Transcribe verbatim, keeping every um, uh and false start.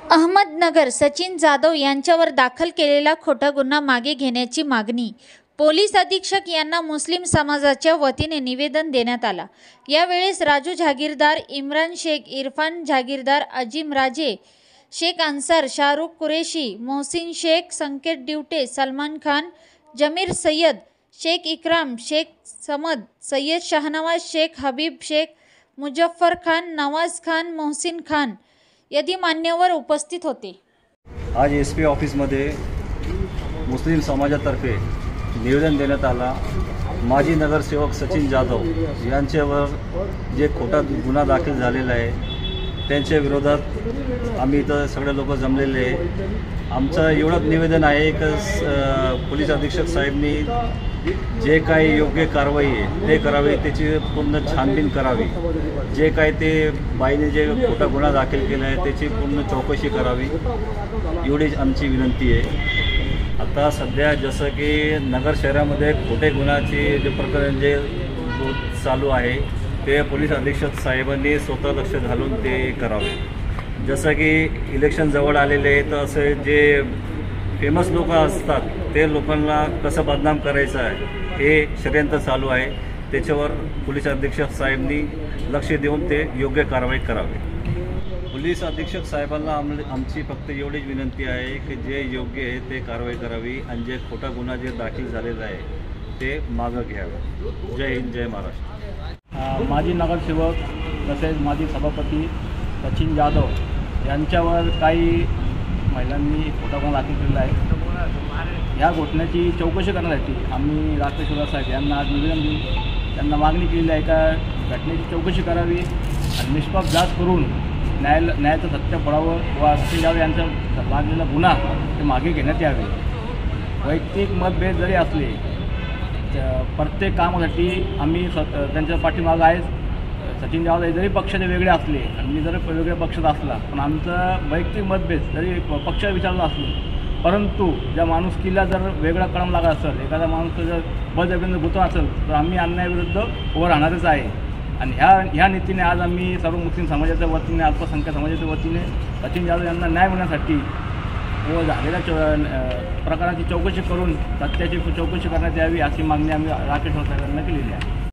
अहमदनगर सचिन जाधव यांच्यावर दाखल केलेला खोटा गुन्हा मागे घेण्याची मागणी पोलीस अधीक्षक यांना मुस्लिम समाजाच्या वतीने निवेदन देण्यात आला। यावेळेस राजू जागीरदार, इम्रान शेख, इरफान जागीरदार, अजीम राजे, शेख अन्सार, शाहरुख कुरेशी, मोहसिन शेख, संकेत ड्युटे, सलमान खान, जमीर सय्यद, शेख इकराम, शेख समद, सय्यद शाहनवाज शेख, हबीब शेख, मुजफ्फर खान, नवाज खान, मोहसिन खान यदि मान्यवर उपस्थित होते। आज एस पी ऑफिसमध्ये मुस्लिम समाजातर्फे निवेदन देण्यात आला। माजी नगरसेवक सचिन जाधव यांच्यावर जे खोटा गुन्हा दाखल झालेला आहे त्यांच्या विरोधात आम्ही इथं सगळे लोक जमलेले आहे। आमचं एवढंच निवेदन आहे की पोलीस अधीक्षक साहेबांनी जे काही योग्य कारवाई आहे ते करावी, त्याची पूर्ण छानबीन करावी। जे काही ते बाईने जे खोटा गुन्हा दाखल केला आहे त्याची पूर्ण चौकशी करावी, एवढीच आमची विनंती आहे। आता सध्या जसं की नगर शहरामध्ये खोटे गुन्ह्याचे जे प्रकरण जे चालू आहे ते पोलीस अधीक्षक साहेबांनी स्वतः लक्ष घालून ते करावे। जसं की इलेक्शन जवळ आलेले आहे तर असे जे फेमस लोक असतात ते लोकांना कसं बदनाम करायचं आहे हे षडयंत्र चालू आहे। त्याच्यावर पोलीस अधीक्षक साहेबांनी लक्ष देऊन ते योग्य कारवाई करावी। पोलीस अधीक्षक साहेबांना आम आमची फक्त एवढीच विनंती आहे की जे योग्य आहे ते कारवाई करावी आणि जे खोटा गुन्हा जे दाखल झालेला आहे ते मागं घ्यावं। जय हिंद, जय महाराष्ट्र। माजी नगरसेवक तसेच माजी सभापती सचिन जाधव यांच्यावर काही महिलांनी खोटा गुन्हा दाखल केलेला आहे। या घटनेची चौकशी करण्यासाठी आम्ही राष्ट्रशिवराज साहेब यांना आज निवेदन देऊन त्यांना मागणी केलेली आहे का घटनेची चौकशी करावी आणि निष्पक्ष जाच करून न्याय न्यायाचं सत्य पडावं व सचिन जाधव यांचा लागलेला गुन्हा ते मागे घेण्यात यावे। वैयक्तिक मतभेद जरी असले प्रत्येक कामासाठी आम्ही त्यांच्या पाठीमागं आहे। सचिन जाधव जरी पक्षाचे वेगळे असले आणि मी जरी वेगळ्या पक्षात असला पण आमचं वैयक्तिक मतभेद जरी पक्ष विचारला असलो परंतु ज्या माणुसकीला जर वेगळा कळम लागत असेल, एखादा माणूस जर बळजबरीनं गुंतवला असेल तर आम्ही अन्यायाविरुद्ध उभं राहणारच आहे। आणि ह्या ह्या नीतीने आज आम्ही सर्व मुस्लिम समाजाच्या वतीने, अल्पसंख्याक समाजाच्या वतीने सचिन जाधव यांना न्याय मिळण्यासाठी व झालेल्या चौ प्रकाराची चौकशी करून सत्याची चौकशी करण्यात यावी अशी मागणी आम्ही राकेश साहेबांना केलेली आहे।